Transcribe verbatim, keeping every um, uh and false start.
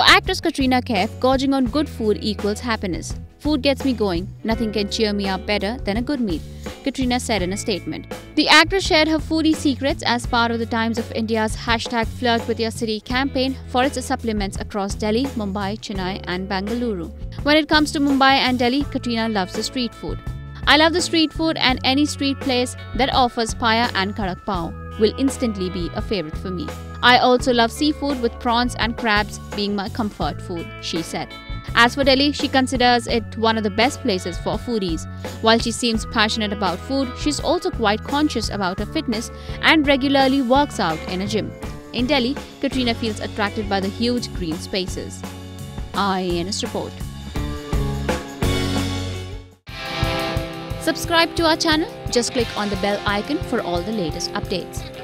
actress Katrina Kaif, gorging on good food equals happiness. Food gets me going. Nothing can cheer me up better than a good meal, Katrina said in a statement. The actress shared her foodie secrets as part of the Times of India's hashtag Flirt with Your City campaign for its supplements across Delhi, Mumbai, Chennai and Bengaluru. When it comes to Mumbai and Delhi, Katrina loves the street food. I love the street food, and any street place that offers paya and kadak pav will instantly be a favorite for me. I also love seafood, with prawns and crabs being my comfort food, she said. As for Delhi, she considers it one of the best places for foodies. While she seems passionate about food, she's also quite conscious about her fitness and regularly works out in a gym. In Delhi, Katrina feels attracted by the huge green spaces. I N S Report. Subscribe to our channel. Just click on the bell icon for all the latest updates.